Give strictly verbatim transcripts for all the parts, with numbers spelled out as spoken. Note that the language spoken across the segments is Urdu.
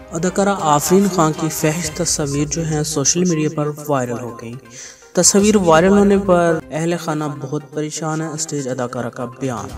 اداکارہ آفرین خان کی فحش تصاویر جو ہیں سوشل میڈیا پر وائرل ہو گئی۔ تصاویر وائرل ہونے پر اہل خانہ بہت پریشان ہے، اسٹیج اداکارہ کا بیان۔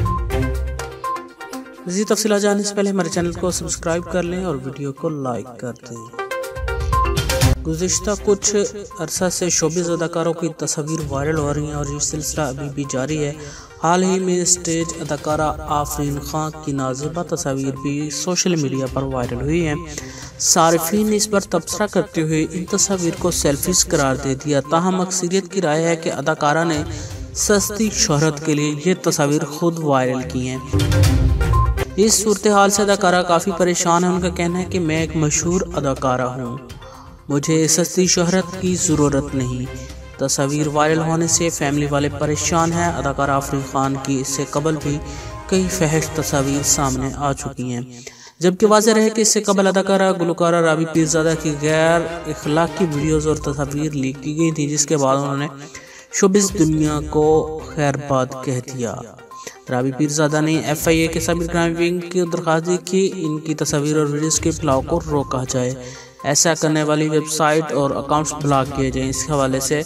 مزید تفصیلات جاننے سے پہلے ہمارے چینل کو سبسکرائب کر لیں اور ویڈیو کو لائک کر دیں۔ گزشتہ کچھ عرصہ سے شوبز اداکاروں کی تصاویر وائرل ہو رہی ہیں اور یہ سلسلہ ابھی بھی جاری ہے۔ حال ہی میں اسٹیج اداکارہ آفرین خان کی نازیبہ تصاویر بھی سوشل میڈیا پر وائرل ہوئی ہیں۔ صارفین نے اس پر تبصرہ کرتے ہوئے ان تصاویر کو سیلفیز قرار دے دیا، تاہم اکثریت کی رائے ہے کہ اداکارہ نے سستی شہرت کے لیے یہ تصاویر خود وائرل کی ہیں۔ اس صورتحال سے اداکارہ کافی پریشان ہے۔ ان کا کہنا ہے کہ میں ایک مشہور اداکارہ ہوں، مجھے سستی شہرت کی ضرورت نہیں۔ تصاویر وائرل ہونے سے فیملی والے پریشان ہیں۔ اداکارہ آفرین خان کی اس سے قبل بھی کئی فحش تصاویر سامنے آ چکی ہیں، جبکہ واضح رہے کہ اس سے قبل اداکارہ گلوکارہ رابی پیرزادہ کی غیر اخلاقی ویڈیوز اور تصاویر لیک کی گئی تھیں، جس کے بعد انہوں نے شوبز دنیا کو خیر باد کہہ دیا۔ رابی پیرزادہ نے ایف آئی اے کے سائبر کرائم ونگ کی درخواست دی کہ ان کی تصاویر اور ویڈیوز کے پھیلاؤ کو روکا جائے، ایسا کرنے والی ویب سائٹ اور اکاؤنٹس بلاک کیے جائیں۔ اس حوالے سے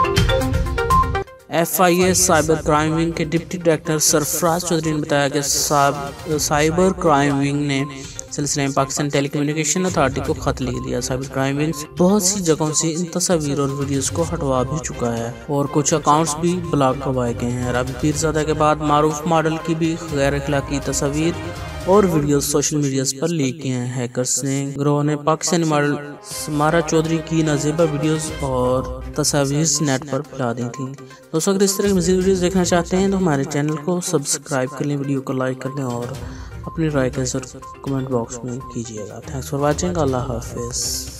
F I A cyber crime wing کے ڈپٹی ڈائریکٹر سرفراز چودھری نے بتایا کہ سائبر کرائم ونگ نے سلسلے میں پاکستان ٹیلی کمیونیکیشن اتھارٹی کو خط لکھ دیا۔ سائبر کرائم ونگ بہت سی جگہوں سے ان تصاویر اور ویڈیوز کو ہٹوا بھی چکا ہے اور کچھ اکاؤنٹس بھی بلاک کروائے گئے ہیں۔ رابی پیرزادہ کے بعد معروف ماڈل کی بھی غیر اخلاقی تصاویر اور ویڈیوز سوشل میڈیا پر لیک کیے ہیں۔ ہیکرز نے گروہ نے پاکستانی ماڈل سمارا چودھری کی نازیبہ ویڈیوز اور تصاویر نیٹ پر پھیلا دی تھیں۔ دوستوں اگر اس طرح کی مزید ویڈیوز دیکھنا چاہتے ہیں تو ہمارے چینل کو سبسکرائب کر لیں، ویڈیو کو لائک کر لیں اور اپنی رائے کا ضرور کمنٹ باکس میں کیجیے گا۔ Thanks for watching. اللہ حافظ۔